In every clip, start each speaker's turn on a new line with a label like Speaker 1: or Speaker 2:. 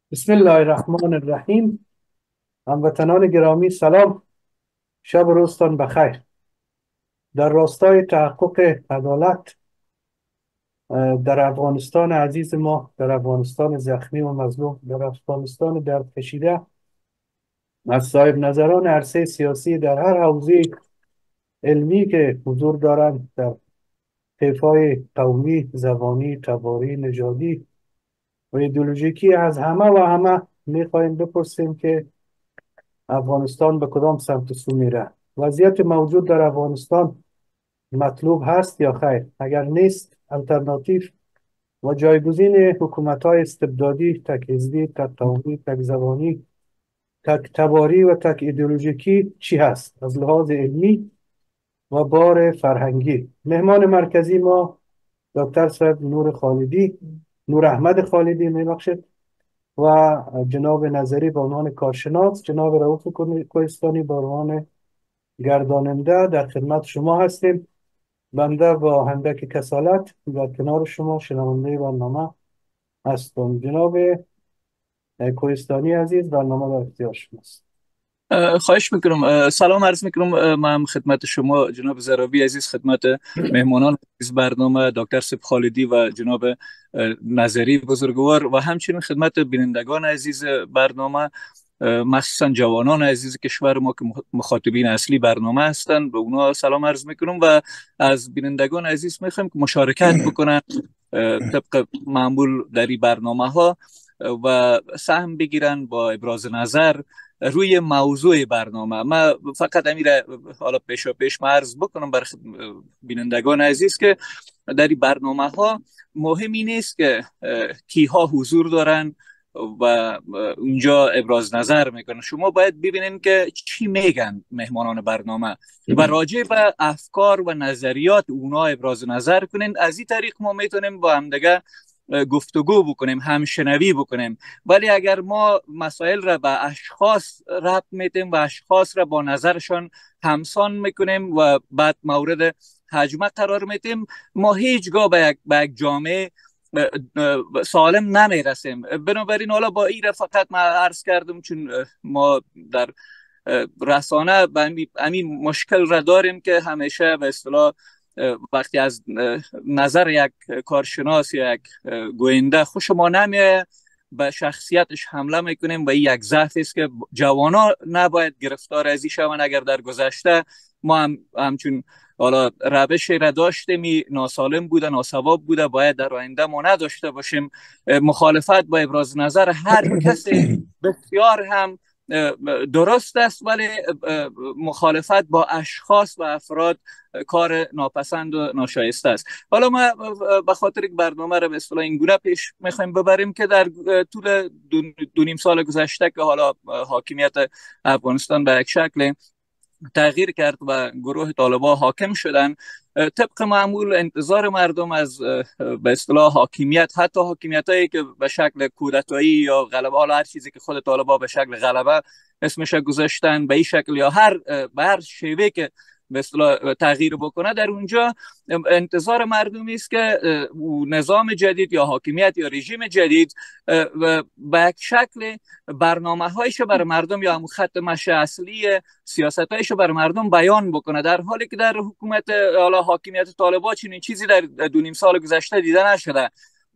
Speaker 1: بسم الله الرحمن الرحیم. هموطنان گرامی سلام. شب و روزتان بخیر. در راستای تحقق عدالت در افغانستان عزیز ما، در افغانستان زخمی و مظلوم، در افغانستان درد کشیده، از صاحب نظران عرصه سیاسی در هر حوزه علمی که حضور دارند، در طیفای قومی، زبانی، تباری، نژادی و ایدئولوژیکی، از همه و همه میخواهیم بپرسیم که افغانستان به کدام سمت سو میره. وضعیت موجود در افغانستان مطلوب هست یا خیر؟ اگر نیست، الटरनेटिव و جایگزین حکومت های استبدادی، تک حزبی، تک قومی، تک زبانی، تک تباری و تک ایدئولوژیکی چی هست از لحاظ علمی و بار فرهنگی؟ مهمان مرکزی ما دکتر صاحب نور احمد خالدی میبخشد، و جناب نظری به عنوان کارشناس، جناب رؤوف کوهستانی به عنوان گرداننده در خدمت شما هستیم. بنده با اندک کسالت در کنار شما شنونده برنامه هستم. جناب کوهستانی عزیز، برنامه در اختیار شماست.
Speaker 2: خواهش میکنم. سلام عرض میکنم. من خدمت شما جناب زرابی عزیز، خدمت مهمانان عزیز برنامه دکتر سپ خالدی و جناب نظری بزرگوار، و همچنین خدمت بینندگان عزیز برنامه، مخصوصا جوانان عزیز کشور ما که مخاطبین اصلی برنامه هستند. به اونا سلام عرض میکنم و از بینندگان عزیز میخوایم که مشارکت بکنن طبق معمول در این برنامه ها و سهم بگیرن با ابراز نظر روی موضوع برنامه. من فقط امیر حالا پیشا پیش عرض بکنم بر بینندگان عزیز که در این برنامه ها مهمی نیست که کیها حضور دارن و اونجا ابراز نظر میکنن. شما باید ببینین که چی میگن مهمانان برنامه و راجع به افکار و نظریات اونا ابراز نظر کنین. از این طریق ما میتونیم با هم دیگه گفتگو بکنیم، همشنوی بکنیم. ولی اگر ما مسائل را به اشخاص ربط میدیم و اشخاص را با نظرشان همسان میکنیم و بعد مورد هجمه قرار میدیم، ما هیچگاه به یک جامعه سالم نمیرسیم. بنابراین حالا با این فقط من عرض کردم چون ما در رسانه به همین مشکل را داریم که همیشه به اصطلاح وقتی از نظر یک کارشناس یا یک گوینده خوش ما نمیه، به شخصیتش حمله میکنیم و این یک ضعف است که جوانا نباید گرفتار ازی شوند. اگر در گذشته ما همچون حالا روش را داشتیم ناسالم بوده، ناسواب بوده، باید در آینده ما نداشته باشیم. مخالفت با ابراز نظر هر کسی بسیار هم درست است، ولی مخالفت با اشخاص و افراد کار ناپسند و ناشایسته است. حالا ما به خاطر یک برنامه را به اصطلاح این گونه پیش میخوایم ببریم که در طول دو نیم سال گذشته که حالا حاکمیت افغانستان به یک شکل تغییر کرد و گروه طالبان حاکم شدن، طبق معمول انتظار مردم از به اصطلاح حاکمیت، حتی حاکمیت هایی که به شکل کودتایی یا غلبه، حالا هر چیزی که خود طالبان به شکل غلبه اسمش گذاشتن، به این شکل یا به هر شیوه که به اصطلاح تغییر بکنه، در اونجا انتظار مردمی است که نظام جدید یا حاکمیت یا رژیم جدید به یک شکل برنامه هایش برای مردم یا خط مشی اصلی سیاست هایش برای مردم بیان بکنه، در حالی که در حکومت حالا حاکمیت طالبان چنین چیزی در دو نیم سال گذشته دیده نشده.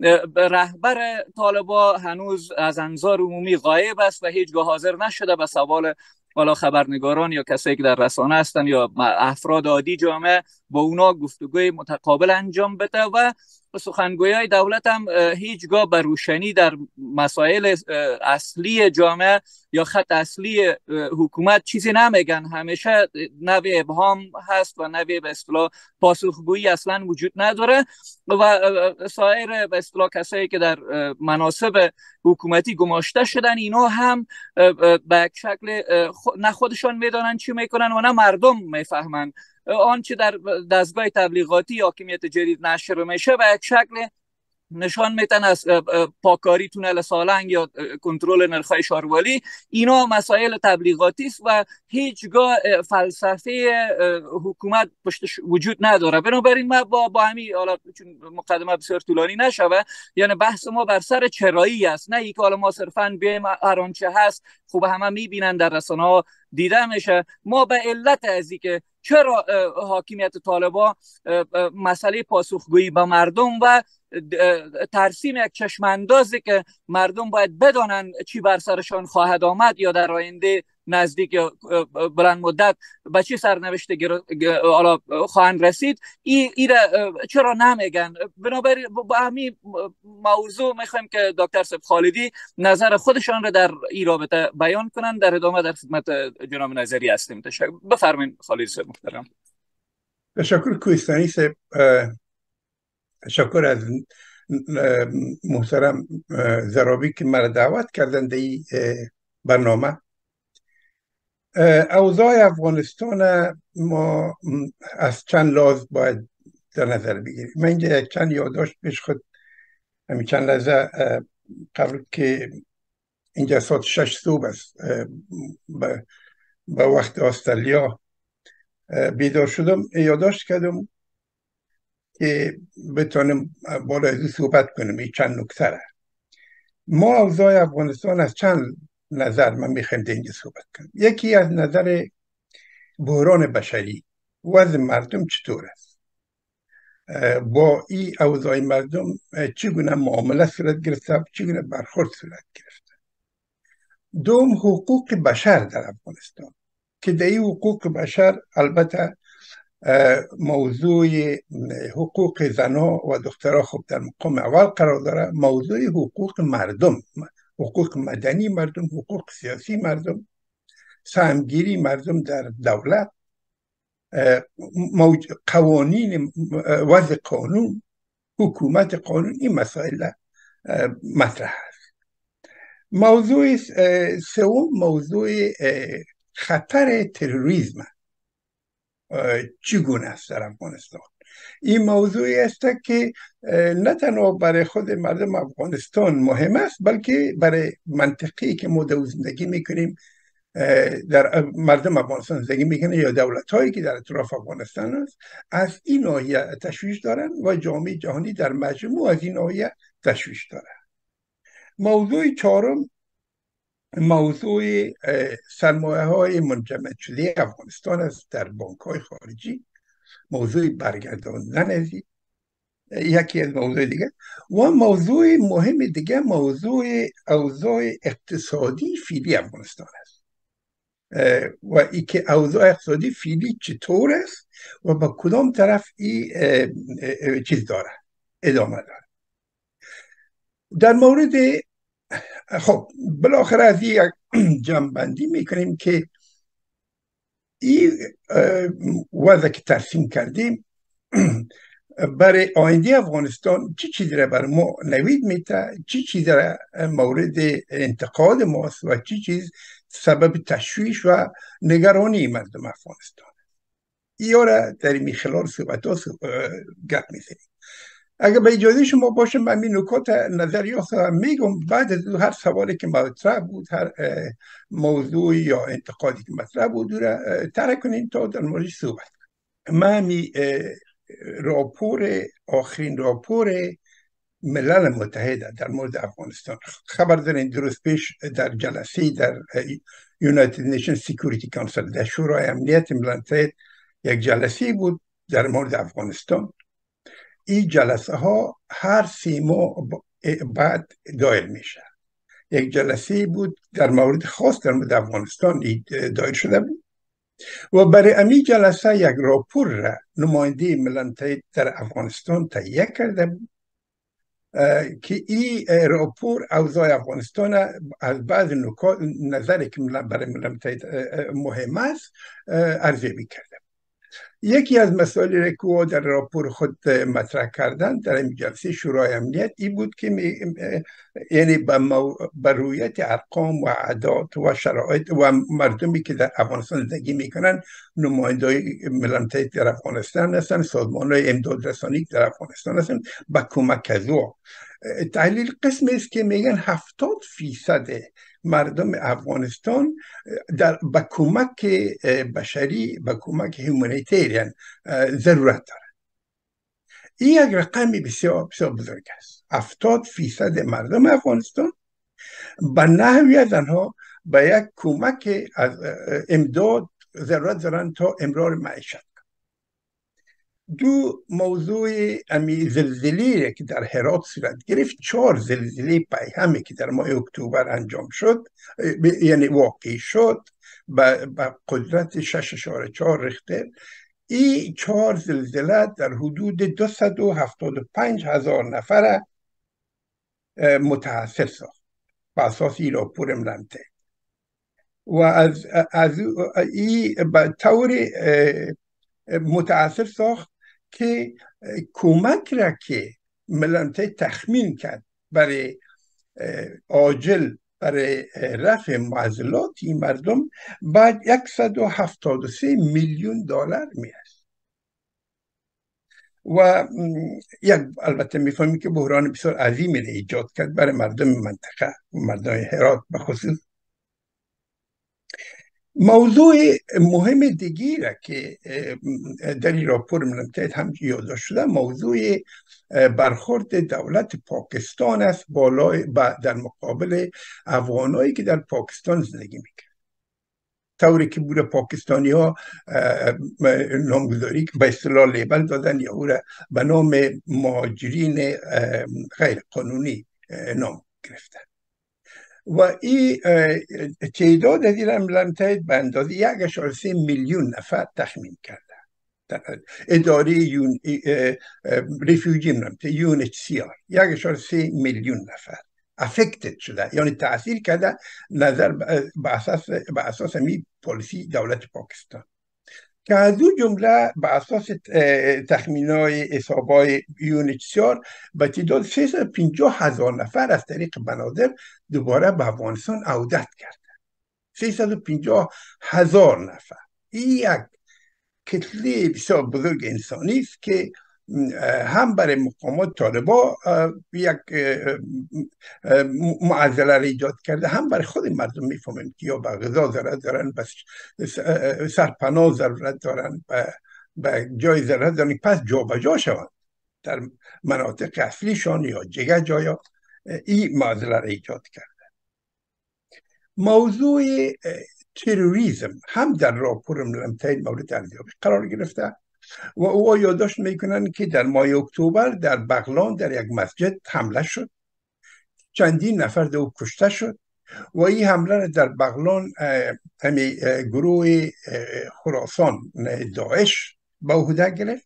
Speaker 2: رهبر طالبان هنوز از انظار عمومی غایب است و هیچگاه حاضر نشده به سوال حالا خبرنگاران یا کسایی که در رسانه هستن یا افراد عادی جامعه با اونا گفتگوی متقابل انجام بده و سخنگوی های دولت هم هیچگاه به روشنی در مسائل اصلی جامعه یا خط اصلی حکومت چیزی نمیگن. همیشه نوع ابهام هست و نوع به اصطلاح پاسخگویی اصلا وجود نداره و سایر به اصطلاح کسایی که در مناصب حکومتی گماشته شدن، اینا هم به یک شکل نه خودشان میدانن چی میکنن و نه مردم میفهمن. آنچه در دستگاه تبلیغاتی حاکمیت جدید نشر میشه به یک شکل نشان میتن از پاکاری تونل سالنگ یا کنترل نرخ‌های شاروالی. اینا مسائل تبلیغاتی است و هیچگاه فلسفه حکومت پشتش وجود نداره. بنابراین ما با همین، حالا چون مقدمه بسیار طولانی نشوه، یعنی بحث ما بر سر چرایی است، نه اینکه حالا ما صرفا بیایم هر آنچه هست خوب همه میبینن در رسانه ها دیده میشه. ما به علت از اینکه چرا حاکمیت طالبان مسئله پاسخگویی به مردم و ترسیم یک چشماندازی که مردم باید بدانن چی بر سرشان خواهد آمد یا در آینده نزدیک یا بلند مدت به چی سرنوشت خواهند رسید، ایره چرا نمیگن؟ بنابراین با همین موضوع میخوایم که دکتر سب خالدی نظر خودشان را در این رابطه بیان کنند. در ادامه در خدمت جناب نظری هستیم. بفرمایید خالدی صاحب محترم.
Speaker 3: تشکر کوهستانی صاحب. تشکر از محترم زرابی که مرا دعوت کردن در این برنامه. اوضاع افغانستان ما از چند لحاظ باید در نظر بگیریم. من اینجا یک چند یادداشت پیش خود همین چند لحظه قبل که اینجا ساعت 6 صبح است به وقت استرالیا بیدار شدم، یادداشت کردم که بتونم بالا از صحبت کنم. این چند نکته. ما اوضاع افغانستان از چند نظر من میخوایم در اینجا صحبت کنم. یکی از نظر بحران بشری، وضع مردم چطور است، با این اوضاع مردم چگونه معامله صورت گرفته، چگونه برخورد صورت گرفته. دوم، حقوق بشر در افغانستان که در این حقوق بشر البته موضوع حقوق زنها و دخترها خب در مقام اول قرار داره. موضوع حقوق مردم، حقوق مدنی مردم، حقوق سیاسی مردم، سهمگیری مردم در دولت، قوانین، وضع قانون، حکومت قانون، این مسائل مطرح است. موضوع سوم، موضوع خطر تروریسم چگونه است در افغانستان. این موضوعی است که نه تنها برای خود مردم افغانستان مهم است، بلکه برای منطقه‌ای که ما در زندگی میکنیم، در مردم افغانستان زندگی میکنه یا دولت هایی که در اطراف افغانستان است، از این ناحیه تشویش دارن و جامعه جهانی در مجموع از این ناحیه تشویش داره. موضوع چهارم، موضوع سرمایه های منجمد شده افغانستان است در بانک های خارجی. موضوع برگرداندن از یکی از موضوع دیگه. و موضوع مهم دیگه موضوع اوضاع اقتصادی فعلی افغانستان است و ای که اوضاع اقتصادی فعلی چطور است و با کدام طرف این چیز داره، ادامه داره. در مورد خب بالاخره از یک جمع‌بندی میکنیم که این وضع که ترسیم کردیم برای آینده افغانستان چی چیزی را بر ما نوید میده، چی چیزی را مورد انتقاد ماست و چی چیز سبب تشویش و نگرانی مردم افغانستان. این را در این خلال صحبت ها گپ میزنیم. اگر به اجازه شما باشه من این نکات نظریات میگم، بعد از هر سوالی که مطرح بود، هر موضوع یا انتقادی که مطرح بود را طرح کنیم تا در موردش صحبت کنیم. من آخرین راپور ملل متحد در مورد افغانستان خبر دارین، درست پیش در جلسه در United Nations Security Council در شورای امنیت ملل متحد یک جلسه بود در مورد افغانستان. این جلسه ها هر 3 ماه بعد دایر میشه. یک جلسه بود در مورد خاص در مورد افغانستان دایر شده بود و برای امی جلسه یک راپور را نماینده ملل متحد در افغانستان تهیه کرده بود که این راپور اوضاع افغانستان از بعض نکات نظری که برای ملل متحد مهم است ارزیابی کرده. یکی از مسائلی که در راپور خود مطرح کردن در این جلسه شورای امنیت این بود که یعنی به رویت ارقام و اعداد و شرایط و مردمی که در افغانستان زندگی میکنن، نمایندای ملل متحد در افغانستان هستن، سازمان‌های امداد رسانی در افغانستان هستن، با کمک از او تحلیل قسم است که میگن 70% مردم افغانستان به کمک بشری، به کمک هومانیتریان ضرورت داره. این یک رقم بسیار بسیار بزرگ است. 70% مردم افغانستان به نحوی از آنها به یک کمک از امداد ضرورت دارند تا امرار معیشت. دو موضوع امی زلزله که در هرات صورت گرفت، 4 زلزله پیهمی که در ماه اکتبر انجام شد، یعنی واقع شد با قدرت 6.4 ریختر. این 4 زلزله در حدود 275,000 نفر متاثر ساخت به اساس این راپور ملمته. و از این به طور متاثر ساخت که کمک را که ملمته تخمین کرد برای عاجل برای رفع معضلات این مردم بعد 173 میلیون دلار میاد. و یک البته میفهمیم که بحران بسیار عظیمی را ایجاد کرد برای مردم منطقه، مردم هرات به خصوص. موضوع مهم دیگری را که در این راپور ملمته‌ای هم یادداشت شده، موضوع برخورد دولت پاکستان است در مقابل افغانایی که در پاکستان زندگی میکنند. طوری که بوده پاکستانی ها نامگذاری به اصطلاح لیبل دادن یا او را به نام مهاجرین غیر قانونی نام گرفتن. و این تعداد از این ملمته‌ای به اندازه 1.3 میلیون نفر تخمین کرده. اداره ریفیوجی ملمته UNHCR 1.3 میلیون نفر افکتد شده، یعنی تأثیر کرده نظر به اساس می پالیسی دولت پاکستان، که از دو جمله به اساس تخمینای حسابای UNHCR به تعداد 350,000 نفر از طریق بنادر دوباره به افغانستان عودت کرده. 350,000 نفر. این یک کتله بسیار بزرگ انسانی است که هم برای مقامات طالبا یک معضله را ایجاد کرده، هم برای خود مردم. میفهمیم که یا به غذا ضرورت دارن، بس سرپناه ضرورت دارن، به جای ضرورت دارن، پس جا به جا شوند در مناطق اصلیشان یا جگه جایا. این معضله را ایجاد کرده. موضوع تروریسم هم در راپور ملمته‌ای مورد ارزیابی قرار گرفته و او یادداشت میکنن که در ماه اکتبر در بغلان در یک مسجد حمله شد، چندین نفر دو کشته شد و این حمله در بغلان گروه خراسان داعش به عهده گرفت.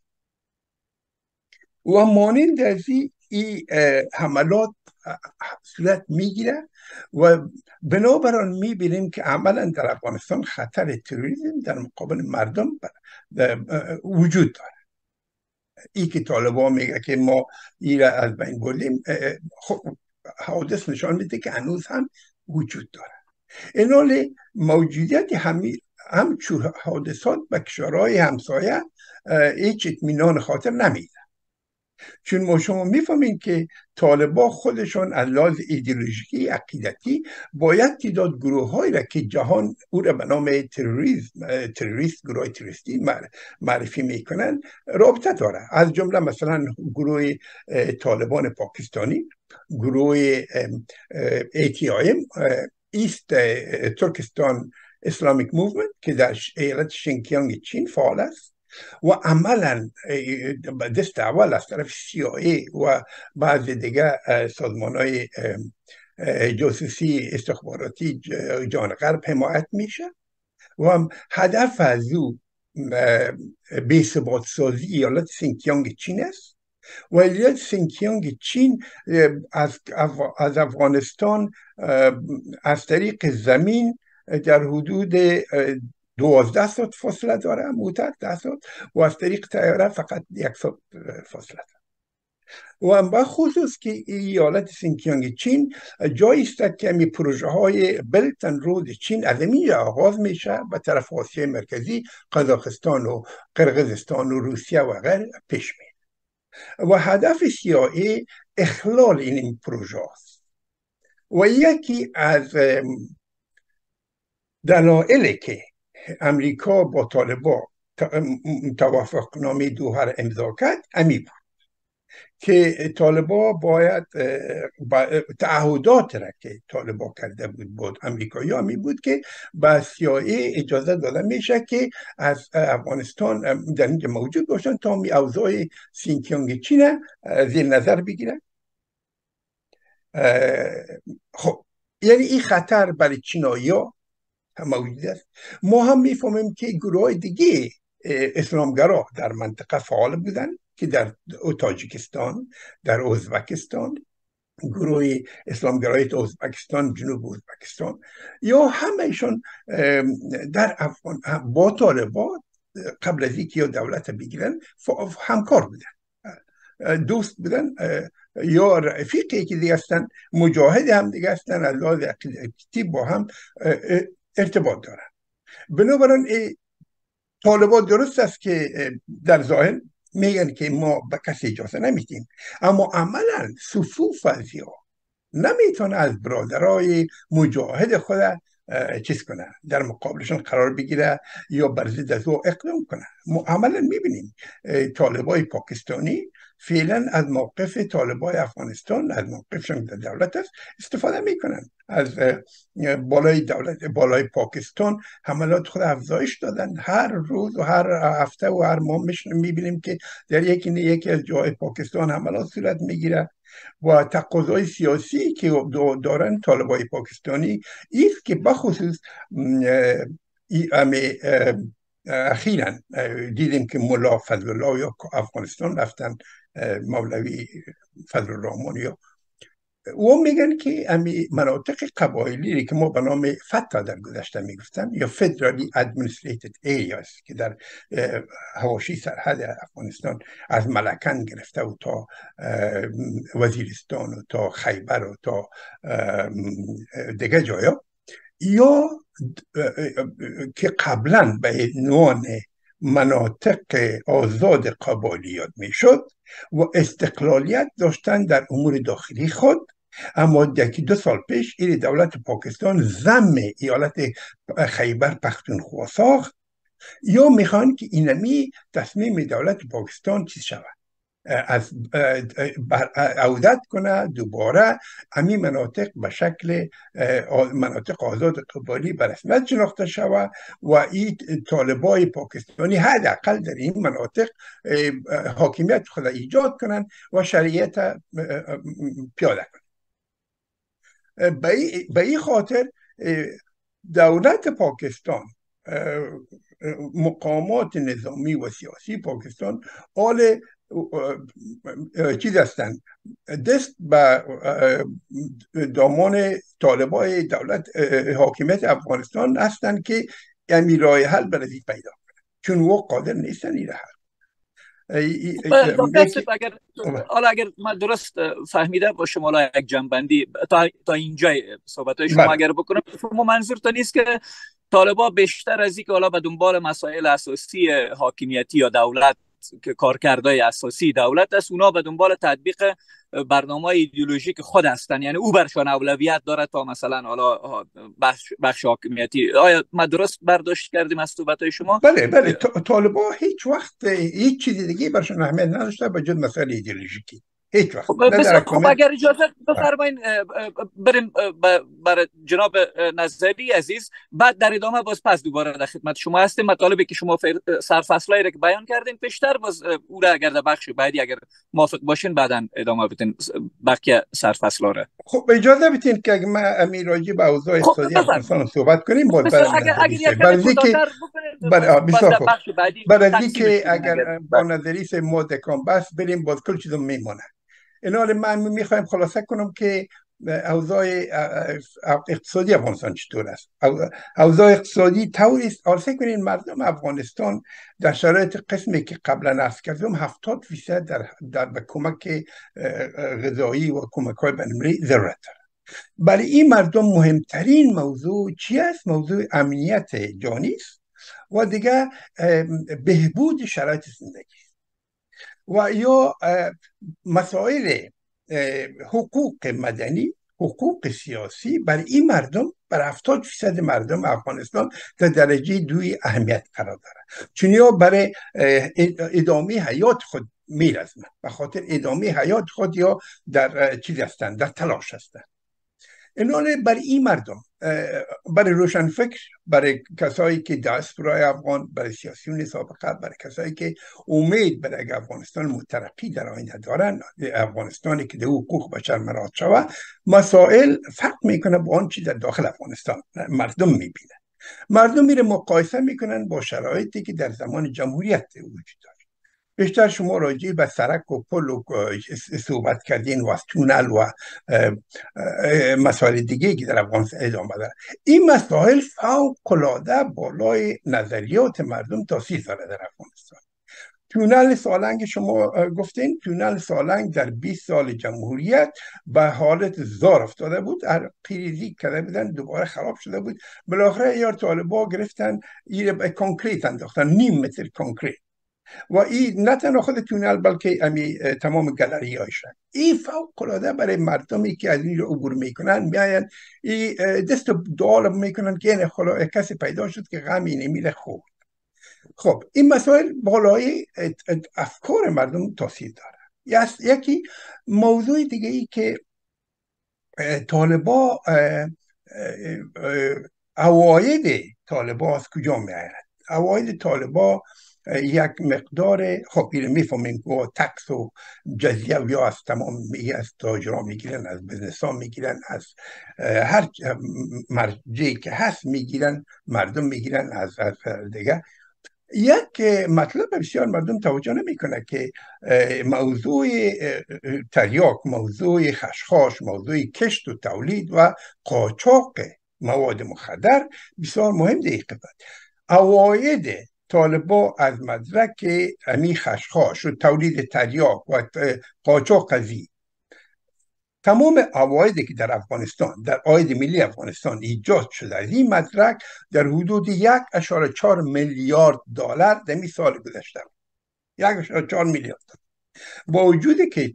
Speaker 3: و مانند از این حملات صورت میگیره و بنابراین میبینیم که عملا در افغانستان خطر تروریسم در مقابل مردم وجود داره. این که طالبان میگه که ما این را از بین بردیم، حوادث نشان میده که هنوز هم وجود داره. این حال موجودیت همچون حادثات به کشورهای همسایه هیچ اطمینان خاطر نمیده، چون ما شما میفهمین که طالبان خودشون از لحاظ ایدئولوژیکی عقیدتی باید تعداد گروه‌هایی را که جهان او را به نام گروه تروریستی معرفی میکنن رابطه داره. از جمله مثلا گروه طالبان پاکستانی، گروه ATIM ایست ترکستان اسلامیک موومنت که در ایالت شینکیانگ چین فعال است و عملا دست اول از طرف CIA و بعض دیگه سازمان‌های جاسوسی استخباراتی جهان غرب حمایت میشه و هدف از او بی‌ثبات سازی ایالت سینکیانگ چین است. و ایالت سینکیانگ چین از افغانستان از طریق زمین در حدود 12 ساعت فاصله داره، متر 10 ساعت، و از طریق طیاره فقط 1 ساعت فاصله داره. و به خصوص که ایالت سینکیانگ چین جایی است که می پروژه های بلت اند رود چین از اینجا آغاز میشه به طرف آسیای مرکزی، قزاقستان و قرقیزستان و روسیه و غیره پیش میره. و هدف CIA اخلال این پروژه است و یکی از دلایلی که امریکا با طالبان توافقنامه دوحه امضا کرد امی بود که طالبان باید تعهدات را که طالبان کرده بود امریکایی همی بود که به CIA اجازه داده میشه که از افغانستان در اینجا موجود باشن تا می اوضاع سینکیانگ چین زیر نظر بگیرن. خب یعنی این خطر برای چینایی ها موجود است. ما هم میفهمیم که گروه دیگه اسلامگرا در منطقه فعال بودن که در تاجیکستان، در ازبکستان، گروه اسلامگرای ازبکستان، جنوب ازبکستان، یا همهشون در افغان با طالبان قبل از اینکه یا دولت بگیرن همکار بودن، دوست بودن، یا رفیقی که دیگه هستن، مجاهد هم دیگه هستن، از لحاظ عقیدتی با هم ارتباط دارن. بنابراین طالبان درست است که در ظاهر میگن که ما به کسی اجازه نمیدیم، اما عملا صفوف ازیا نمیتونه از برادرای مجاهد خود چیز کنه، در مقابلشون قرار بگیره یا بر ضد از او اقدام کنه. ما عملا میبینیم طالبای پاکستانی فعلا از موقف طالبای افغانستان، از موقفشون در دولت است، استفاده میکنن. از بالای دولت، بالای پاکستان حملات خود افزایش دادن. هر روز و هر هفته و هر ماه میبینیم که در یکی از جای پاکستان حملات صورت میگیره و تقاضای سیاسی که دارن طالبای پاکستانی است که بخصوص اخیراً دیدیم که ملا فضل الله یا افغانستان رفتن، مولوی فضل الرحمن، یا او میگن که امی مناطق قبایلی که ما به نام فتا در گذشته میگفتن یا فدرالی ادمنستریتد ایریاز که در حواشی سرحد افغانستان از ملکن گرفته و تا وزیرستان و تا خیبر و تا دیگه جایا، یا که قبلا به عنوان مناطق آزاد قبایلی یاد میشد و استقلالیت داشتن در امور داخلی خود، اما یکی 2 سال پیش این دولت پاکستان ضم ایالت خیبر پختونخوا ساخت، یا میخوان که اینمی تصمیم دولت پاکستان چیز شود، از عودت کنه دوباره همین مناطق به شکل مناطق آزاد قبایلی به رسمیت شناخته شود و این طالبای پاکستانی حداقل در این مناطق حاکمیت خود ایجاد کنن و شریعت پیاده کنن. به این خاطر دولت پاکستان، مقامات نظامی و سیاسی پاکستان حال چیز هستن، دست به دامان طالبای دولت حاکمیت افغانستان هستن که امی راه حل برای پیدا کنن، چون او قادر نیستن این حل.
Speaker 2: اگر من درست فهمیده با شما یک جنبندی تا اینجای صحبت‌های شما اگر بکنم، شما منظورتون نیست که طالبان بیشتر از اینکه حالا به دنبال مسائل اساسی حاکمیتی یا دولت که کارکردهای اساسی دولت است، اونا به دنبال تطبیق برنامه ایدئولوژیک خود هستن، یعنی او برشان اولویت داره تا مثلا حالا بخش حاکمیتی. آیا ما درست برداشت کردیم از صحبت‌های شما؟
Speaker 3: بله طالبان هیچ وقت هیچ چیزی دیگه برشان اهمیت نداشته به جز مسائل ایدئولوژیکی. هیچ وقت.
Speaker 2: خب اگر اجازه بفرمایید بریم برای جناب نظری عزیز، بعد در ادامه باز پس دوباره در خدمت شما هستیم. مطالبی که شما سرفصلایی را که بیان کردین پیشتر، باز او را اگر در بخش بعدی اگر موافق باشین بعداً ادامه بدین بقیه سرفصلا را.
Speaker 3: خب اجازه بدین که اگه ما راجع به اوضاع اقتصادی افغانستان صحبت کنیم، باز برای که اگر با نظری سے ما دکان بس بریم باز کل چیزو میمونه. اینا من میخوایم خلاصه کنم که اوضاع اقتصادی افغانستان چطور است. اوضاع اقتصادی طوری است، فکر کنین مردم افغانستان در شرایط قسمی که قبلا عرض کردم 70% در به کمک غذایی و کمک‌های بین‌المللی ضرورت دارند. برای این مردم مهمترین موضوع چی است؟ موضوع امنیت جانی است و دیگه بهبود شرایط زندگی و یا مسائل حقوق مدنی، حقوق سیاسی برای این مردم، بر 70% مردم افغانستان در درجه 2 اهمیت قرار داره، چون یا برای ادامه حیات خود میرزمن، به خاطر ادامه حیات خود یا در چیز هستند، در تلاش هستند. اینانه برای این مردم، برای روشنفکر، برای کسایی که دیاسپورای افغان، برای سیاسیون سابقه، برای کسایی که امید برای افغانستان مترقی در آینده دارن، افغانستانی که در حقوق بشر مراعات شود، مسائل فرق میکنه با آن چی در داخل افغانستان مردم میبینه. مردم میره مقایسه میکنن با شرایطی که در زمان جمهوریت وجود داره. بیشتر شما راجع به سرک و پل و صحبت کردین و از تونل و مسائل دیگه که در افغانستان ادامه داره. این مسائل فوق‌العاده بالای نظریات مردم تاثیر داره در افغانستان. تونل سالنگ شما گفتین، تونل سالنگ در 20 سال جمهوریت به حالت زار افتاده بود، پیریزی کرده بودن، دوباره خراب شده بود. بالاخره یار طالبا گرفتن این کنکریت انداختن، نیم متر کنکریت، و این نه تنها خود تونل بلکه تمام گالری هایشن. این فوق العاده برای مردمی که از این رو عبور میکنن میاین این دست دعا میکنن که این خلا کسی پیدا شد که غمی نمیره خوب. خب این مسائل بالای افکار مردم تاثیر داره. یکی موضوع دیگه ای که طالبا، عواید طالبا از کجا میآید؟ عواید طالبا یک مقدار، خب میفهمیم که تکس و جزیه یا از تمام از تاجرها میگیرن، از بزنس ها میگیرن، از هر مرجعی که هست میگیرن، مردم میگیرن از دیگه. یک مطلب بسیار مردم توجه نمیکنه که موضوع تریاک، موضوع خشخاش، موضوع کشت و تولید و قاچاق مواد مخدر بسیار مهم در این قسمت. عواید طالبا از مدرک امی خشخاش و تولید تریاک و قاچاق قضیه، تمام عوایدی که در افغانستان، در عاید ملی افغانستان ایجاد شده از این مدرک در حدود 1.4 میلیارد دلار در این سال گذشته. 1.4 میلیارد دلار. با وجودی که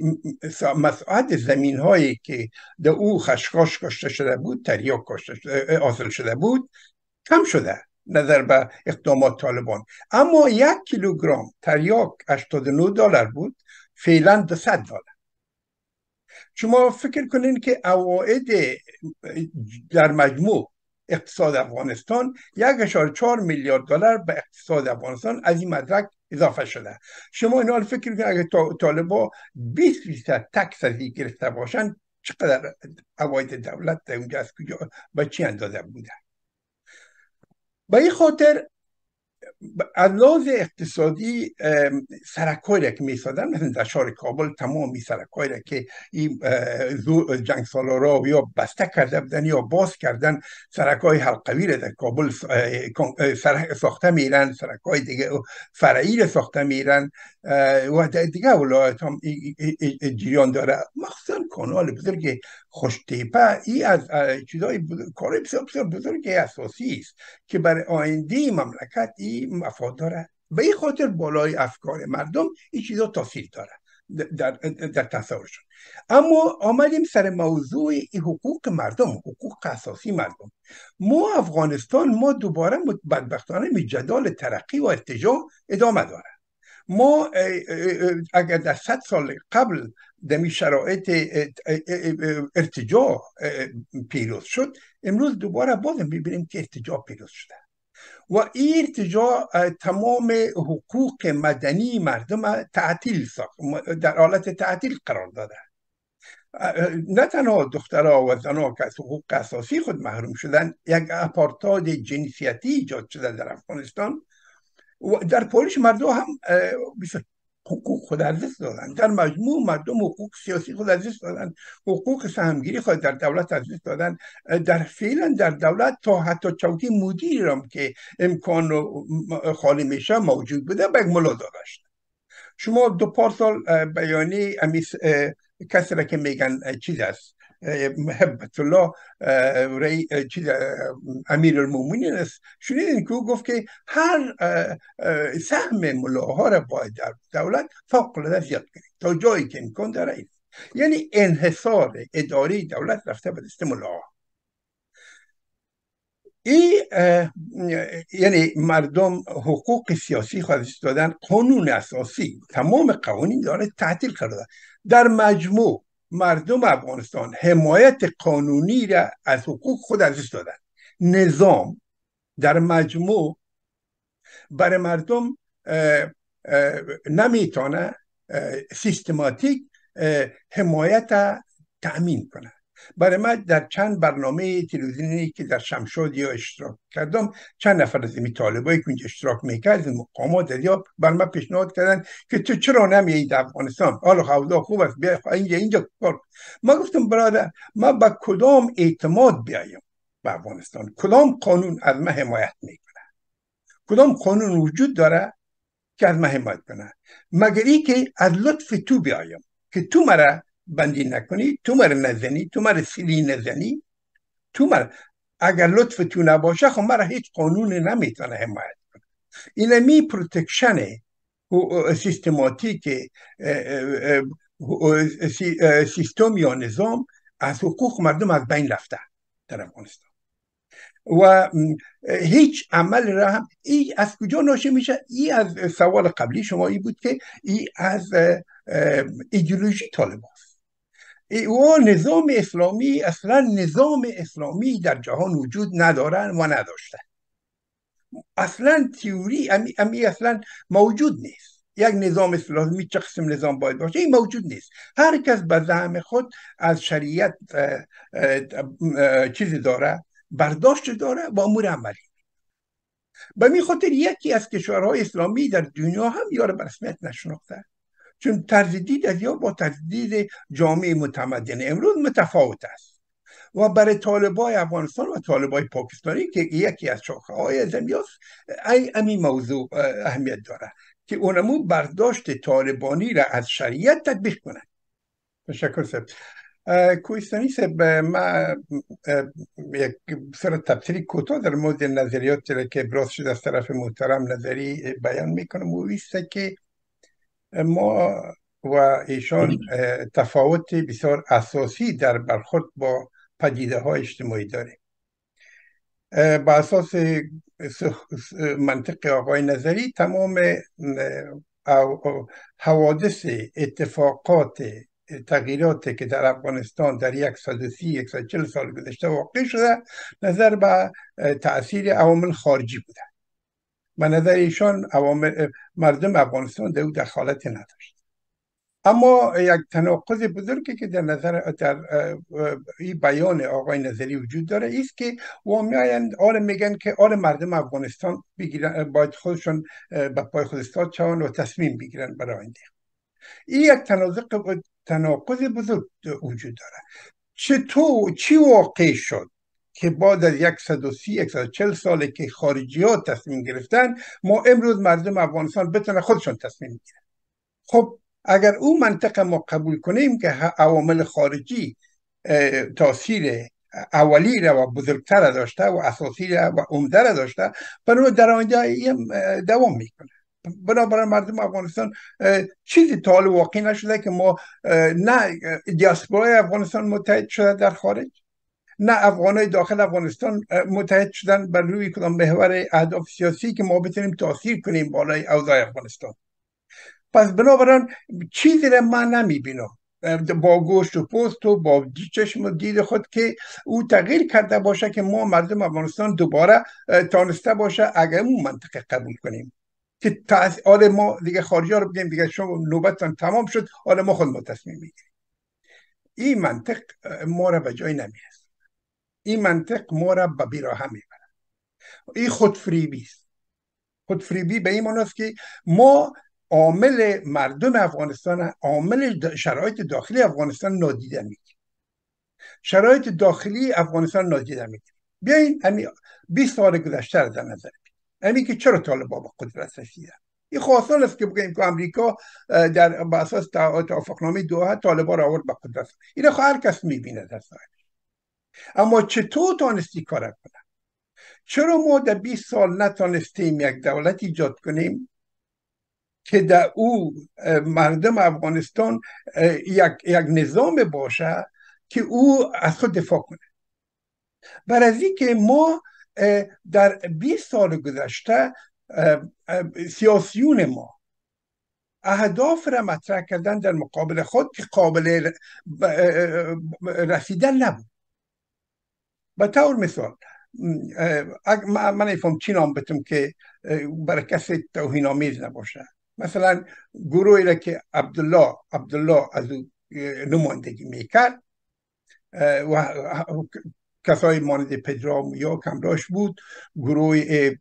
Speaker 3: مساحت زمین هایی که در او خشخاش کاشته شده بود، تریاک حاصل شده بود، کم شده نظر به اقدامات طالبان، اما 1 کیلوگرم تریاک 89 دلار بود، فعلا 200 دلار. شما فکر کنین که عواید در مجموع اقتصاد افغانستان 1.4 میلیارد دلار به اقتصاد افغانستان از این مدرک اضافه شده. شما اینا فکر کنید اگه طالبا 20% تکس از این گرفته باشن، چقدر عواید دولت در اونجا از کجا به چی اندازه بوده؟ به این خاطر از لحاظ اقتصادی سرک‌هایی که می‌سازن، مثلا در شهر کابل تمامی سرک‌هایی که این جنگ سالارا یا بسته کرده بودن یا باز کردن، سرک‌های حلقوی را در کابل ساخته میرن، سرک‌های دیگه فرعی را ساخته میرن و دیگه ولایت هم جریان داره. مخصوصا کانال بزرگ خوشتیپه، این از چیزای کارهای بسیار بسیار بزرگ اساسی است که برای آینده مملکت این مفاد داره. به این خاطر بالای افکار مردم این چیزا تاثیر داره در تصورشون. اما آمدیم سر موضوع حقوق مردم، حقوق اساسی مردم. ما افغانستان، ما دوباره بدبختانه جدال ترقی و ارتجاع ادامه داره. ما اگر در 100 سال قبل در شرایط ارتجاع پیروز شد، امروز دوباره بازم میبینیم که ارتجاع پیروز شده و این ارتجاع تمام حقوق مدنی مردم تعطیل ساخت، در حالت تعطیل قرار داده. نه تنها دخترها و زنها که از حقوق اساسی خود محروم شدن، یک آپارتاید جنسیتی ایجاد شده در افغانستان و در پولیش مردم هم حقوق خود از دست دادن. در مجموع مردم حقوق سیاسی خود از دست دادن، حقوق سهمگیری خود در دولت از دست دادن. در فعلا در دولت تا حتی چوکی مدیری هم که امکان خالی میشه موجود بوده به ملا داشت. شما 2 پارسال بیانیه کسی را که میگن چیز است، محبت الله امیر المومنین است، شنیدین که او گفت که هر سهم ملاها را باید در دولت فوق العاده زیاد کنید تا جایی که امکان داره. یعنی انحصار اداره دولت رفته به دست ملاها. این یعنی مردم حقوق سیاسی خودش دادن، قانون اساسی تمام قوانین داره تعطیل کرده. در مجموع مردم افغانستان حمایت قانونی را از حقوق خود ازش دادن. نظام در مجموع برای مردم نمیتونه سیستماتیک حمایت تأمین کنه. برای من در چند برنامه تلویزیونی که در شمشاد یا اشتراک کردم، چند نفر از این طالبایی که اینجا اشتراک میکرد مقامات یا بر من پیشنهاد کردن که تو چرا نمیایی در افغانستان، حالا اوضاع خوب است بیا اینجا کار. ما گفتم برادر، ما با کدام اعتماد بیایم به افغانستان؟ کدام قانون از من حمایت میکنه؟ کدام قانون وجود داره که از من حمایت کنه؟ مگر ای که از لطف تو بیایم که تو مرا بندی نکنی، تو مرا نزنی، تو مرا سیلی نزنی، تو مرا، اگر لطف تو نباشه خب مرا هیچ قانون نمیتونه حمایت کنه. اینمی پروتکشن سیستماتیک سیستم یا نظام از حقوق مردم از بین رفته در افغانستان و هیچ عمل را هم ای از کجا ناشی میشه؟ ای از سوال قبلی شما ای بود که ای از ایدئولوژی طالب هست. و نظام اسلامی، اصلا نظام اسلامی در جهان وجود ندارن و نداشته. اصلا تیوری امی اصلا موجود نیست. یک نظام اسلامی چه قسم نظام باید باشه این موجود نیست. هر کس به زعم خود از شریعت چیزی داره، برداشت داره با امور عملی. به می خاطر یکی از کشورهای اسلامی در دنیا هم یار به رسمیت نشناخته، چون طرز دید از یا با طرز دید جامعه متمدن امروز متفاوت است. و برای طالبای افغانستان و طالبای پاکستانی که یکی از شاخه های زمیاست، این موضوع اهمیت داره که اونمو برداشت طالبانی را از شریعت تطبیق کنند. تشکر صاحب. کوهستانی صاحب، ما یک سر تفسیری کوتاه در مورد نظریات که ابراز شده از طرف محترم نظری بیان میکنم و ایسته که ما و ایشان تفاوت بسیار اساسی در برخورد با پدیده های اجتماعی داریم. با اساس منطق آقای نظری تمام حوادث، اتفاقات، تغییراتی که در افغانستان در 130-140 سال گذشته واقع شده نظر به تأثیر عوامل خارجی بوده. به نظر ایشان مردم افغانستان در دخالت نداشت. اما یک تناقض بزرگی که در نظر این بیان آقای نظری وجود داره است که میآیند میگن که مردم افغانستان باید خودشون به پای خود ایستاد شوند و تصمیم بگیرن برای آینده. این یک تناقض بزرگ وجود داره. چی واقع شد که بعد از 130-140 ساله که خارجی ها تصمیم گرفتن ما امروز مردم افغانستان بتونن خودشون تصمیم بگیرن؟ خب اگر اون منطقه ما قبول کنیم که عوامل خارجی تاثیر اولی را و بزرگتر داشته و اساسی را و عمده را داشته، بنابراین در آینده دوام میکنه. بنابراین مردم افغانستان چیزی تا حال واقع نشده که ما نه دیاسپورای افغانستان متحد شده در خارج، نه افغانای داخل افغانستان متحد شدن بر روی کدام محور اهداف سیاسی که ما بتونیم تاثیر کنیم بالای اوضاع افغانستان. پس بنابراین چیزی را من نمیبینم با گوشت و پوست و با چشم و دید خود که او تغییر کرده باشه که ما مردم افغانستان دوباره تانسته باشه اگر اون منطقه قبول کنیم که حالا ما دیگه خارجی ها رو بگیم دیگه شما نوبتتان تمام شد، حالا ما خود ما تصمیم میگیریم. این منطق ما را به جای نمیرسه. این منطق ما را به بیراه میبره. این خودفریبی است. خودفریبی به این معنی است که ما عامل مردم افغانستان، عامل شرایط داخلی افغانستان نادیده میگیریم. شرایط داخلی افغانستان نادیده میگیریم. بیاین همین 20 سال گذشته رو در نظر بگیریم. همین که چرا طالبان به قدرت رسیدن. این خواستان است که بگیم که امریکا در با اساس توافقنامه دوحه طالبان را آورد به قدرت. اینو هر کس میبینه در ظاهر. اما چطور تانستی کار کنه؟ چرا ما در 20 سال نتانستیم یک دولت ایجاد کنیم که در او مردم افغانستان یک نظام باشه که او از خود دفاع کنه. برای از که ما در 20 سال گذشته سیاسیون ما اهداف را مطرح کردن در مقابل خود که قابل رسیدن نبود. به طور مثال من نفهم چی نام بتم که برای کسی توهین آمیز نباشه. مثلا گروهی را که عبدالله از او نمایندگی میکرد و کسای مانند پدرام یا کمراش بود، گروه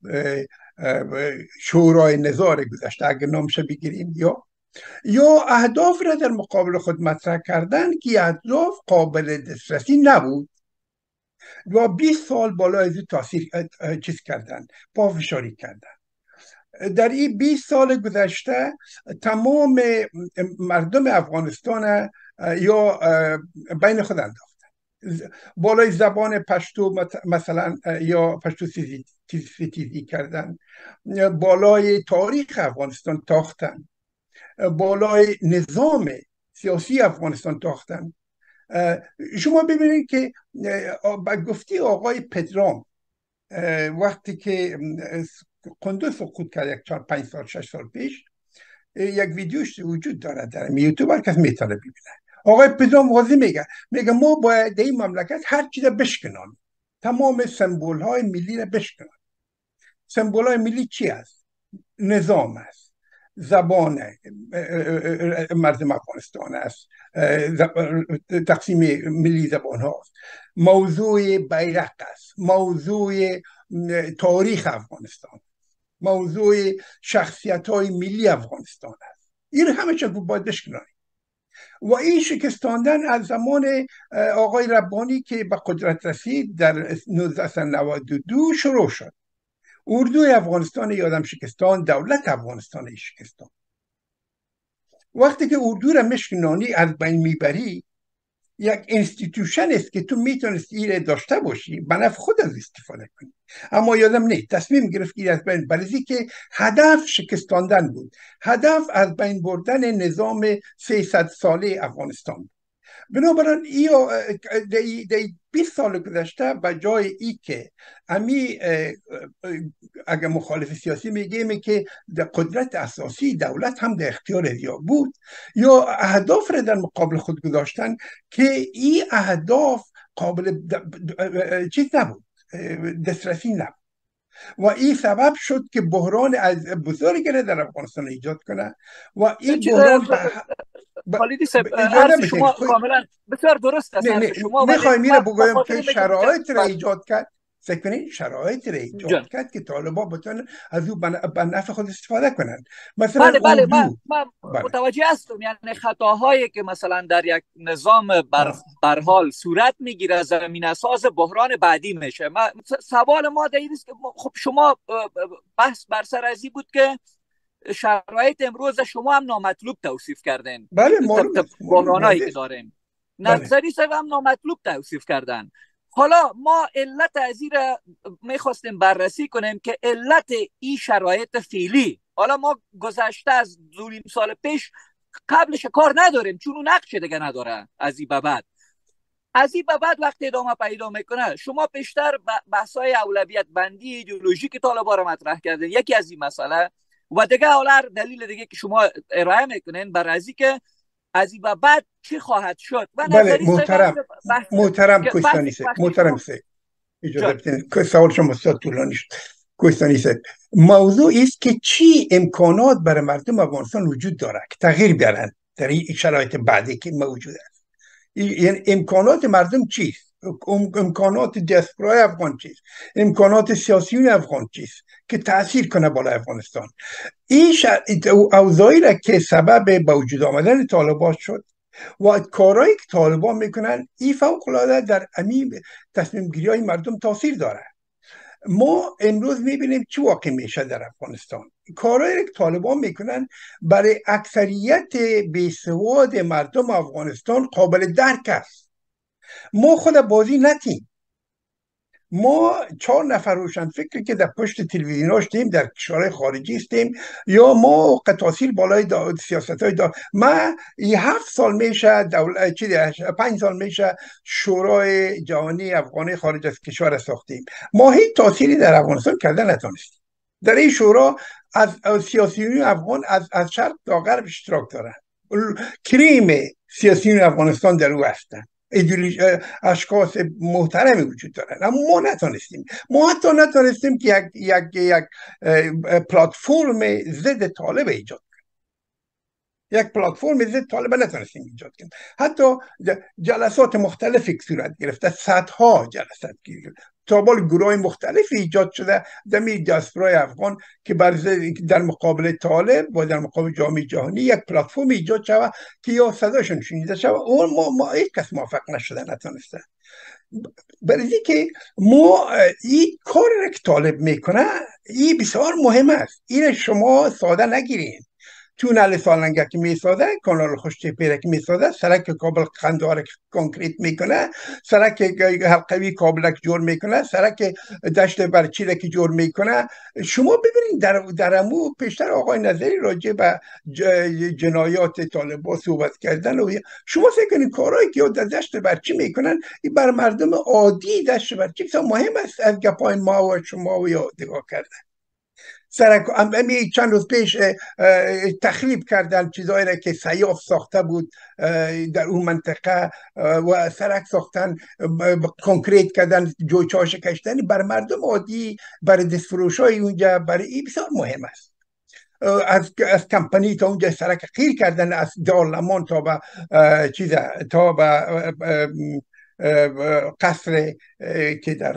Speaker 3: شورای نظار گذشته اگر نامش بگیریم، یا اهداف را در مقابل خود مطرح کردن که اهداف قابل دسترسی نبود و 20 سال بالا از تاثیر چیز کردن، پافشاری کردن. در این 20 سال گذشته تمام مردم افغانستان یا بین خود انداختن، بالای زبان پشتو مثلا یا پشتو ستیزی کردن، بالای تاریخ افغانستان تاختن، بالای نظام سیاسی افغانستان تاختن. شما ببینید که با گفتی آقای پدرام وقتی که قندوز سقوط کرد یک 4-5 سال 6 سال پیش، یک ویدیوش وجود داره در یوتیوب، هر کس میتونه ببینه. آقای پدرام واضح میگه ما باید در این مملکت هر چیز بشکنیم، تمام سمبول های ملی را بشکنیم. سمبول های ملی چی است؟ نظام است، زبان مردم افغانستان است، تقسیم ملی زبان هاست، موضوع بیرق است، موضوع تاریخ افغانستان، موضوع شخصیت های ملی افغانستان است. این همه چیز باید بشکنیم. و این شکستاندن از زمان آقای ربانی که به قدرت رسید در 1992 شروع شد. اردوی افغانستان یادم شکستان، دولت افغانستان شکستان. وقتی که اردو را مشکنانی از بین میبری، یک انستیتوشن است که تو میتونست ایره داشته باشی، به نفع خود از استفاده کنی. اما یادم نه تصمیم گرفت که از بین برزی که هدف شکستاندن بود، هدف از بین بردن نظام 300 ساله افغانستان بود. بنابراین در 20 سال گذشته به جای ای که امی اگر مخالف سیاسی میگیم که در قدرت اساسی دولت هم در اختیار یا بود، یا اهداف را در مقابل خود گذاشتن که این اهداف قابل چیز نبود، دسترسی نبود، و این سبب شد که بحران از بزرگی را در افغانستان ایجاد کنه. و این بحران
Speaker 2: خالدی صاحب عرض شما کاملا بسیار درست است. شما
Speaker 3: میخوایم این را بگویم که شرایط را ایجاد کرد، شرایط را ایجاد کرد که طالبان بتونن از او به نفع خود استفاده کنند. مثلا
Speaker 2: بله من متوجه هستم، یعنی خطاهایی که مثلا در یک نظام بر حال صورت میگیره زمین اساس بحران بعدی میشه. سوال ما در این است که خب شما بحث بر سر از این بود که شرایط امروز شما هم نامطلوب توصیف کردن.
Speaker 3: بله
Speaker 2: بحرانایی که داریم نظری صاحب هم نامطلوب توصیف کردن. حالا ما علت از این را میخواستیم بررسی کنیم که علت این شرایط فعلی، حالا ما گذشته از 2.5 سال پیش قبلش کار نداریم چون اون نقش دیگه نداره. از این به بعد وقتی ادامه پیدا میکنه، شما پیشتر بحثای اولویت بندی ایدئولوژیک طالبان را مطرح کردین، یکی از این مسئله، و دیگه حالا دلیل دیگه که شما ارائه میکنین برای از اینکه از این بعد چی خواهد شد.
Speaker 3: بله محترم کوهستانی اجازه بدین که سوال شما بسیار طولانی شد. کوهستانی صاحب، موضوع است که چی امکانات برای مردم افغانستان وجود داره که تغییر بیارن در این شرایط بعدی که موجود است. یعنی امکانات مردم چیست؟ امکانات دیاسپورای افغان چیست؟ امکانات سیاسیون افغان چیست که تأثیر کنه بالای افغانستان؟ این اوضاعی را که سبب به وجود آمدن طالبان شد و کارهایی که طالبان میکنن، این فوق العاده در همین تصمیم گیری های مردم تاثیر داره. ما امروز میبینیم چه واقع میشه در افغانستان. کارهایی که طالبان میکنن برای اکثریت بیسواد مردم افغانستان قابل درک است. ما خود بازی نتیم. ما 4 نفر روشن فکری که در پشت تلویزیون هستیم، در کشورهای خارجی هستیم، یا ما قطاسیل بالای سیاست های ما 7 سال میشه 5 سال میشه شورای جهانی افغانی خارج از کشور ساختیم. ما هیچ تأثیری در افغانستان کردن نتونستیم. در این شورا از سیاسیون افغان از شرق تا غرب اشتراک دارن. کریم سیاسیون افغانستان در او هستن، اشخاص محترمی وجود دارن، اما ما نتونستیم. ما حتی نتونستیم که یک پلتفرم ضد طالب ایجاد کنیم. یک پلتفرم ضد طالب نتونستیم ایجاد کنیم. حتی جلسات مختلفی صورت گرفته، صدها جلسات گرفته، تابال گروه مختلف ایجاد شده در دیاسپورای افغان که در مقابل طالب و در مقابل جامعه جهانی یک پلتفرم ایجاد شده که یا صداشون شنیده شده. اون ما هیچ کس موفق نشده، نتونسته. برای که ما این کار را که طالب میکنه این بسیار مهم است. این شما ساده نگیرین. تونل سالنگه که میسازه، کانال خوشتیپه که میسازه، سرک کابل قندهار کنکریت میکنه، سرک حلقوی کابل که جور میکنه، سرک دشت برچی که جور میکنه. شما ببینید در امو پیشتر آقای نظری راجع به جنایات طالبان صحبت کردن و شما فکر کنید کارهایی که در دشت برچی میکنن این بر مردم عادی دشت برچی مهم است از گپای ما و شما و یا دقیق کردن. چند روز پیش تخریب کردن چیزایی را که سیاف ساخته بود در اون منطقه و سرک ساختن، کنکریت کردن، جوچه‌ها شکستن. بر مردم عادی، برای دستفروشای اونجا، برای این بسیار مهم است. از کمپانی تا اونجا سرک قیر کردن، از دارلمان تا به قصر که در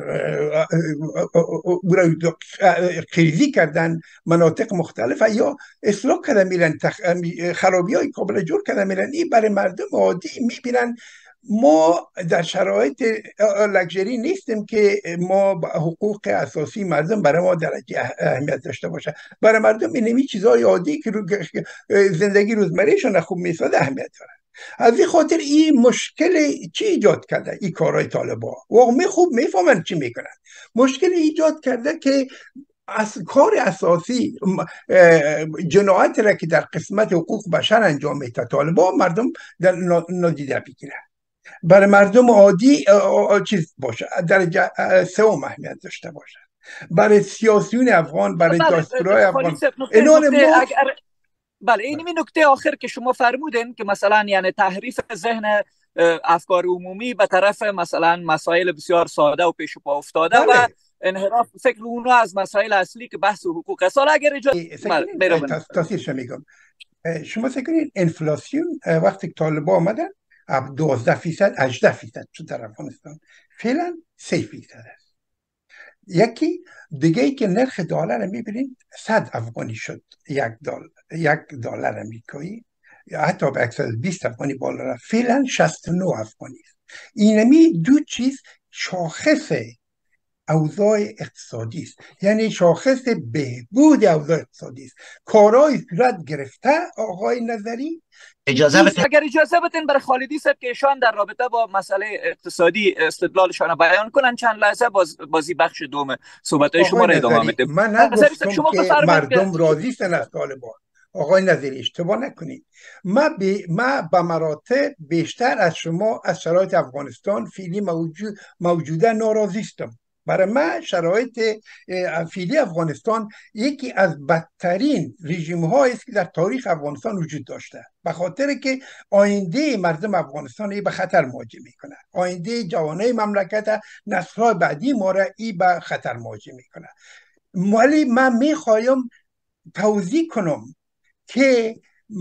Speaker 3: خیزی کردن مناطق مختلف یا اصلاح کردن میرن، خرابی های قابل جور کردن میرن. این برای مردم عادی میبینن. ما در شرایط لکژری نیستیم که ما حقوق اساسی مردم برای ما درجه اهمیت داشته باشه. برای مردم اینمی چیزای عادی که زندگی روزمرهشون خوب میسازه اهمیت داره. از این خاطر این مشکل چی ایجاد کرده؟ این کارهای طالبان واقعا خوب میفهمن چی میکنن. مشکل ایجاد کرده که از کار اساسی جنایت را که در قسمت حقوق بشر انجام میده طالبان مردم در نادیده بگیره. برای مردم عادی چیز باشه، درجه سوم اهمیت داشته باشه. برای سیاسیون افغان، برای دیاسپورای افغان
Speaker 2: بله، این نکته آخر که شما فرمودین که مثلا یعنی تحریف ذهن افکار عمومی به طرف مثلا مسائل بسیار ساده و پیش پا افتاده و انحراف فکر اونها از مسائل اصلی که بحث حقوق است. حالا اگر
Speaker 3: تاثیرش میگم، شما فکر کنید انفلاسیون وقتی که طالبان آمدن 12% 18% شد در افغانستان، فعلا 3% است. یکی دیگه ای که نرخ دلار میبینید 100 افغانی شد، یک دلار امریکایی، حتی به 120 افغانی بالا رفت. فعلا 69 افغانی است. اینمی دو چیز شاخص اوضاع اقتصادی است، یعنی شاخص بهبود اوضاع اقتصادی است. کارهای صورت گرفته. آقای نظری
Speaker 2: اگر اجازه بدین برای خالدی صاحب که ایشان در رابطه با مسئله اقتصادی استدلالشان بیان کنن، چند لحظه بازی بخش دوم صحبت‌های شما را ادامه میدیم.
Speaker 3: من نگفتم که مردم راضی هستن از طالبان. آقای نظری اشتباه نکنید. ما به مراتب بیشتر از شما از شرایط افغانستان فعلی موجوده ناراضی هستم. برای من شرایط فعلی افغانستان یکی از بدترین رژیم هایی است که در تاریخ افغانستان وجود داشته، به خاطر که آینده مردم افغانستان به خطر مواجه میکنه. آینده جوانای مملکت، نسل‌های بعدی ما را به خطر مواجه میکنه. ولی من میخوایم توضیح کنم که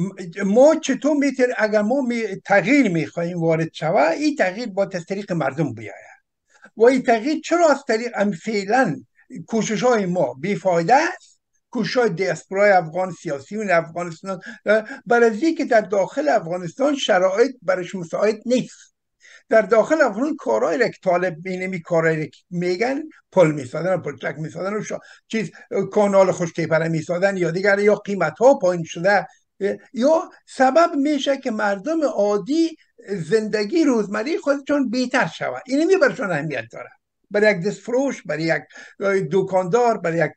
Speaker 3: ما چطور میتونیم اگر ما تغییر میخوایم وارد شوه، این تغییر با از طریق مردم بیاید. و این تغییر چرا از طریق فعلا کوشش های ما بیفایده است؟ کوشش های دیاسپورای افغان، سیاسیون افغانستان، برای که در داخل افغانستان شرایط برش مساعد نیست. در داخل افغانستان کارهایی را که طالب بینمی کارهایی را که میگن پل میسادن، پلچک میسادن و چیز کانال خوشتیپره میسادن یا دیگر، یا قیمت ها پایین شده، یا سبب میشه که مردم عادی زندگی روزمره خودشون بهتر شود. اینمی برشون اهمیت داره. برای یک دستفروش، برای یک دکاندار، برای یک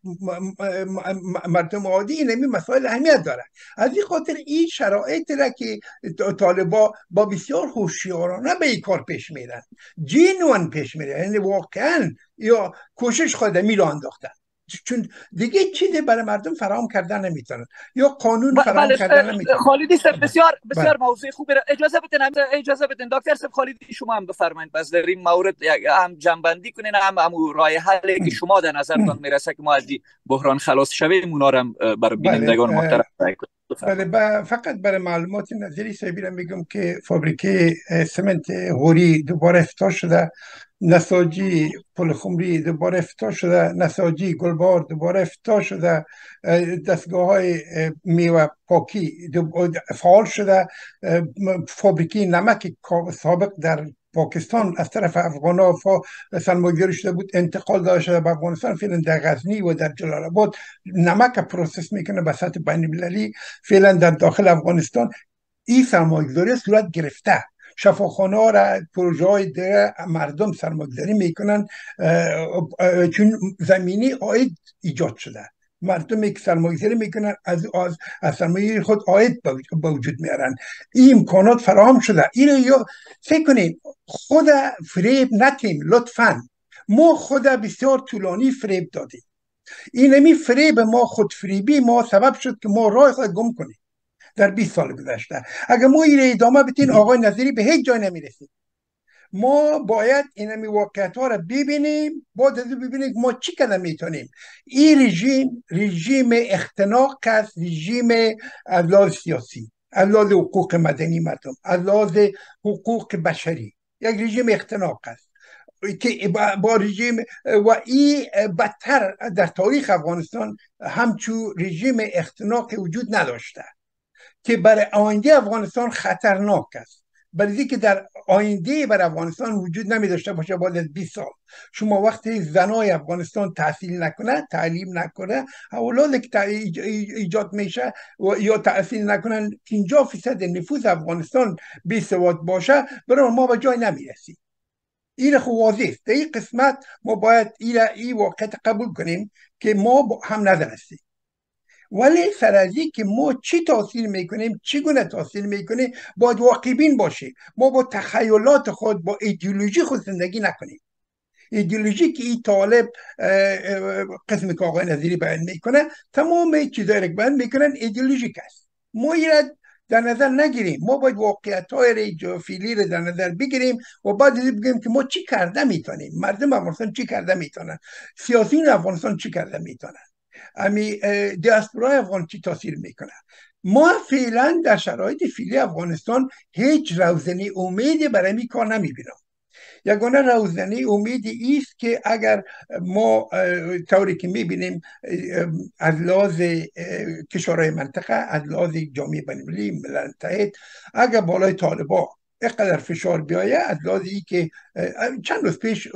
Speaker 3: مردم عادی این مسائل اهمیت داره. از این خاطر این شرایط را که طالبا با بسیار هوشیارانه به این کار پیش میرن، جنوان پیش میرن، یعنی واقعا یا کوشش خود میرا انداختن، چون دیگه چیزی برای مردم فراهم کردن نمیتونن یا قانون فراهم
Speaker 2: بله
Speaker 3: کردن نمیتونن.
Speaker 2: خالدی صاحب بسیار بسیار
Speaker 3: بله.
Speaker 2: موضوع خوبی را اجازه بدین دکتر صاحب خالدی شما هم بفرمایید، بس در این مورد هم جنبندی کنین، هم راه حلی که شما در نظرتان میرسه که ما از این بحران خلاص شویم اونا را برای بینندگان محترم ارائه کنید.
Speaker 3: فقط برای معلومات نظری سایبی میگم که فابریکه سمنت غوری دوباره افتتاح شده، نساجی پل خمری دوباره افتتاح شده، نساجی گلبار دوباره افتتاح شده، دستگاه های میوه پاکی فعال شده، فابریکه نمک سابق در پاکستان از طرف افغان سرمایه‌گذاری شده بود انتقال داده شده به افغانستان، فعلا در غزنی و در جلال آباد نمک پروسس میکنه به سطح بین المللی. فعلا در داخل افغانستان این سرمایه‌گذاری صورت گرفته، شفاخانه ها را پروژه های دیگه مردم سرمایه‌گذاری میکنن چون زمینی عاید ایجاد شده. مردم که سرمایه‌گذاری میکنن از سرمایه خود عاید به وجود میارن، این امکانات فراهم شده. اینو یا فکر کنین خود فریب نتیم لطفاً، ما خود بسیار طولانی فریب دادیم. اینمی فریب ما، خود فریبی ما سبب شد که ما راه خود گم کنیم در 20 سال گذشته. اگر ما این ادامه بدین آقای نظری به هیچ جای نمیرسیم. ما باید اینمی واقعیت ها را ببینیم، بعد از ببینیم ما چی کردن میتونیم. این رژیم اختناق است، رژیم از لحاظ سیاسی، از لحاظ حقوق مدنی مردم، از لحاظ حقوق بشری یک رژیم اختناق است که با رژیم و این بدتر در تاریخ افغانستان همچون رژیم اختناق وجود نداشته که برای آینده افغانستان خطرناک است، برای که در آینده بر افغانستان وجود نمی داشته باشه. بعد از 20 سال شما وقتی زنای افغانستان تحصیل نکنه، تعلیم نکنه، اولادی که ایجاد میشه و یا تحصیل نکنن 50% نفوذ افغانستان بی سواد باشه، برای ما به جای نمیرسیم. این خو واضح است. در این قسمت ما باید این واقعیت قبول کنیم که ما هم نظر هستیم، ولی سر از این که ما چی تحصیل میکنیم، چگونه تحصیل میکنیم، باید واقع بین باشیم. ما با تخیلات خود، با ایدئولوژی خود زندگی نکنیم. ایدئولوژی که این طالب قسمی که آقای نظری بیان میکنه، تمام چیزایی که بیان میکنن ایدئولوژیک است. ما این در نظر نگیریم. ما باید واقعیت‌های فعلی رو در نظر بگیریم و بعد بگیم که ما چی کرده میتونیم، مردم افغانستان چی کرده میتونن، سیاسیون افغانستان چی کرده میتونن، امی دیاسپورای افغان چی تاثیر میکنه. ما فعلا در شرایط فعلی افغانستان هیچ روزنی امیدی برای این کار نمیبینم. یگانه روزنی امیدی است که اگر ما طوری که میبینیم از لحاظ کشورهای منطقه، از لحاظ جامعه بین‌المللی، ملل متحد، اگر بالای طالبا اینقدر فشار بیایه، از لحاظی که چند روز پیش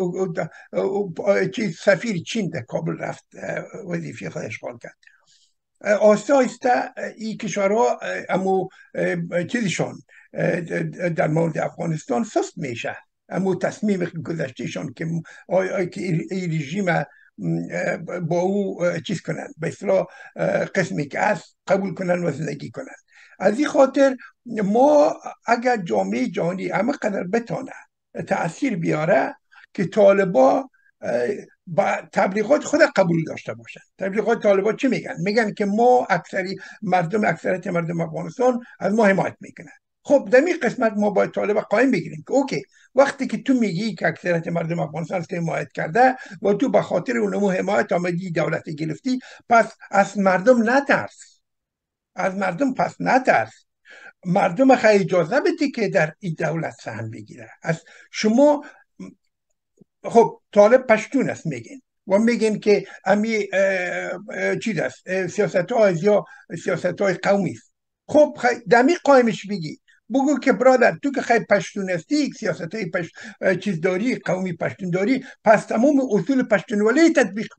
Speaker 3: سفیر چین در کابل رفت وظیفه خود اشغال کرد، آسته آسته این کشورها اما چیزشان در مورد افغانستان سست میشه، اما تصمیم گذشتهشان که این رژیم با او چیز کنن، به اصطلاح قسمی که هست قبول کنن و زندگی کنن. از این خاطر ما اگر جامعه جهانی همه قدر بتانه تأثیر بیاره که طالبا با تبلیغات خود قبول داشته باشن. تبلیغات طالبا چی میگن؟ میگن که ما اکثریت مردم افغانستان از ما حمایت میکنن. خب در این قسمت ما باید طالب قائم بگیریم که اوکی، وقتی که تو میگی که اکثریت مردم افغانستان است حمایت کرده و تو به خاطر اونمو حمایت آمدی دولت گرفتی، پس از مردم نترس، از مردم پس نترس. مردم خیلی اجازه بدی که در این دولت سهم بگیره. از شما خب طالب پشتون است میگین و میگین که امی چیز است، سیاست ها یا سیاست های قومی است. خب دمی قائمش بگو که برادر تو که خیلی پشتون هستی، سیاست های چیز داری، قومی پشتون داری، پس تمام اصول پشتونولی تطبیق کو.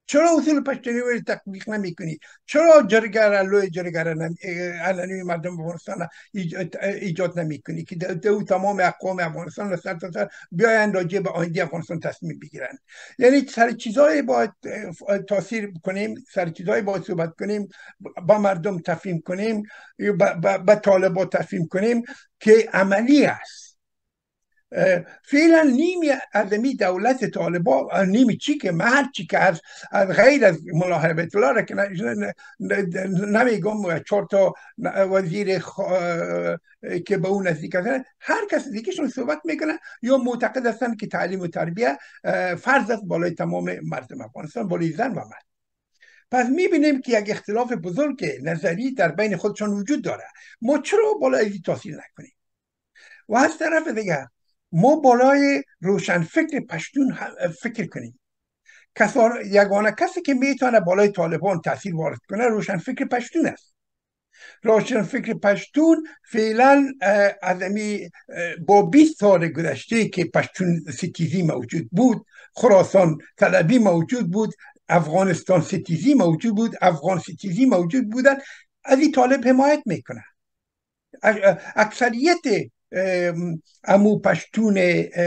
Speaker 3: چرا اصول پشتونی رو تطبیق نمیکنی؟ چرا لوی جرگه علنی مردم افغانستان ایجاد نمیکنی که دو تمام اقوام افغانستان سر تا سر بیاین راجع به آینده افغانستان تصمیم بگیرن؟ یعنی سر چیزایی باید تاثیر کنیم، سر چیزایی باید صحبت کنیم، با مردم تفهیم کنیم، با طالبان تفهیم کنیم که عملی است. فعلا نیمی از می دولت طالبان، نیمی چی که هر چی که از غیر از ملا هیبت الله را که نمیگم 4 تا وزیر که به اون نزدیک هستن، هر کس دیگهشون صحبت میکنن یا معتقد هستن که تعلیم و تربیه فرض است بالای تمام مردم افغانستان، بالای زن و مرد. پس میبینیم که یک اختلاف بزرگ نظری در بین خودشان وجود داره. ما چرا بالای تاثیر نکنیم؟ و از طرف دیگه ما بالای روشنفکر پشتون فکر کنیم. یگانه کسی که میتونه بالای طالبان تاثیر وارد کنه روشنفکر پشتون است. روشنفکر پشتون فعلا از با 20 سال گذشته که پشتون ستیزی موجود بود، خراسان طلبی موجود بود، افغانستان ستیزی موجود بود، افغان ستیزی موجود بودن، از این طالب حمایت میکنه. اکثریت امو پشتون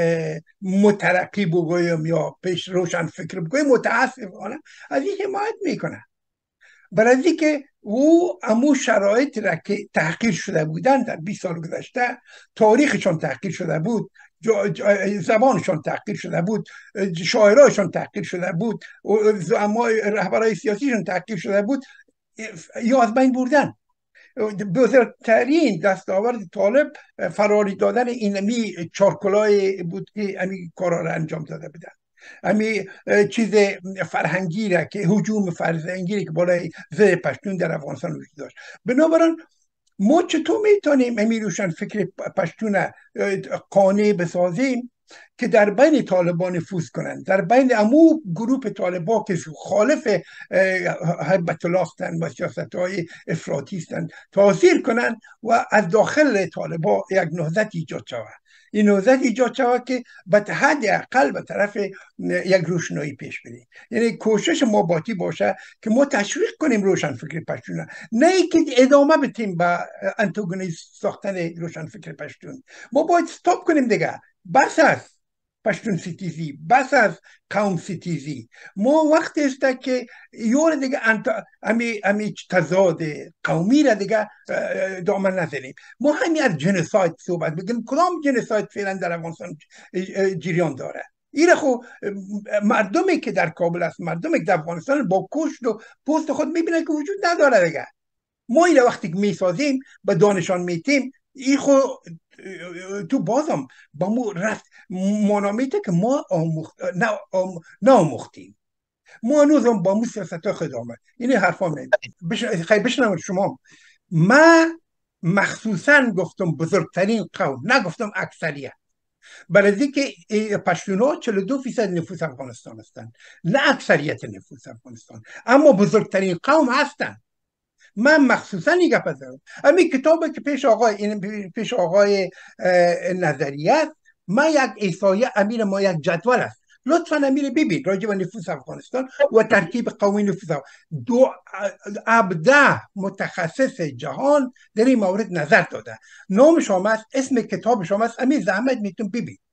Speaker 3: مترقی بگویم یا پیش روشن فکر بگویم متاسفانه از این حمایت میکنه، برای که او امو شرایط را که تحقیر شده بودن در 20 سال گذشته، تاریخشان تحقیر شده بود، زبانشان تحقیر شده بود، شاعرایشان تحقیر شده بود، رهبرای سیاسیشان تحقیر شده بود، یا از بین بردن. بزرگترین دستاورد طالب فراری دادن اینمی چارکلای بود که امی کارا را انجام داده بودن. امی چیز فرهنگی را که هجوم فرهنگی که بالای زیر پشتون در افغانستان وجود داشت. بنابراین ما چطور میتونیم امی روشن فکر پشتون قانع بسازیم که در بین طالبان نفوذ کنند، در بین امو گروه طالبان که خالف هیبت الله هستند و سیاست‌های افراطی هستند تاثیر کنند و از داخل طالبان یک نهضت ایجاد شود. این نهضت ایجاد شود که به حد اقل به طرف یک روشنایی پیش بریم. یعنی کوشش ما باتی باشه که ما تشویق کنیم روشن فکر پشتون، نه اینکه ادامه بدیم به انتاگونیست ساختن روشن فکر پشتون. ما باید استاپ کنیم دیگه. بس است پشتون ستیزی، بس از قوم ستیزی. ما وقت است که یور دیگه امی تضاد قومی را دیگه دامن نزنیم. ما همین از جنوساید صحبت بگیم. کدام جنوساید فعلا در افغانستان جریان داره؟ این خو مردمی که در کابل است، مردمی که در افغانستان با کشت و پوست خود میبینن که وجود نداره دیگه. ما این وقتی که میسازیم به دانشان میتیم، این خو تو بازم با ما رفت منامیته که ما نامختیم. ما هنوزم با مو سیاست ها خدامه. این حرفا خیلی بشنم شما. ما مخصوصا گفتم بزرگترین قوم، نگفتم اکثریت، برای که پشتونا 42% نفوس افغانستان هستند، نه اکثریت نفوس افغانستان، اما بزرگترین قوم هستند. من مخصوصا این گپ زدم. همین کتابی که پیش آقای نظریت، ما یک احصایه امیر ما یک جدول است، لطفا امیر ببین راجع به نفوس افغانستان و ترکیب قومی نفوس دو ابدع متخصص جهان در این مورد نظر داده. نام شما است، اسم کتاب شما است، امیر زحمت میتون ببین.